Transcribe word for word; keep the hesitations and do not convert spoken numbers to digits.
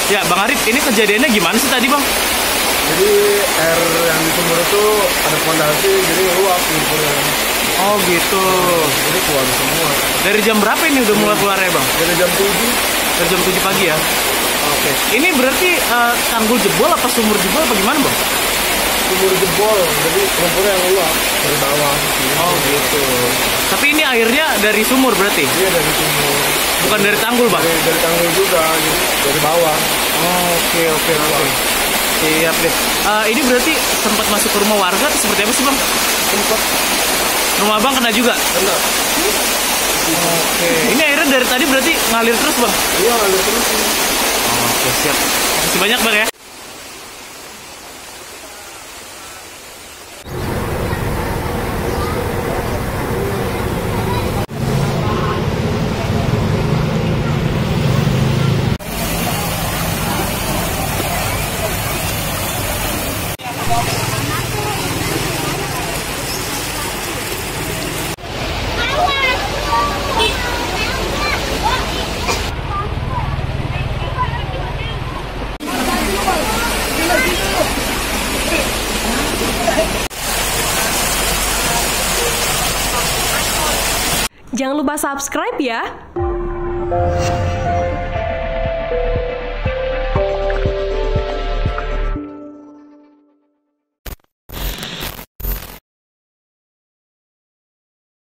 Ya, Bang Arif, ini kejadiannya gimana sih tadi, Bang? Jadi air yang di sumur itu ada fondasi, jadi ngeluap lumpurnya. Oh gitu. Jadi keluar semua. Dari jam berapa ini udah mulai keluar ya, Bang? Dari jam tujuh. Dari jam tujuh pagi ya? Oke. Ini berarti uh, tanggul jebol apa sumur jebol apa gimana, Bang? Sumur jebol, jadi lumpurnya yang keluar dari bawah. Oh gitu. Tapi ini airnya dari sumur berarti? Iya, dari sumur. Bukan dari tanggul, Bang? Dari, dari tanggul juga, jadi dari bawah. Oh, oke oke oke. Siap deh. Uh, ini berarti sempat masuk ke rumah warga atau seperti apa sih, Bang? Sempat. Rumah Bang kena juga? Kena. Oke. Ini airnya dari tadi berarti ngalir terus, Bang? Iya, ngalir terus. Oke, siap. Masih banyak, Bang ya? Jangan lupa subscribe ya.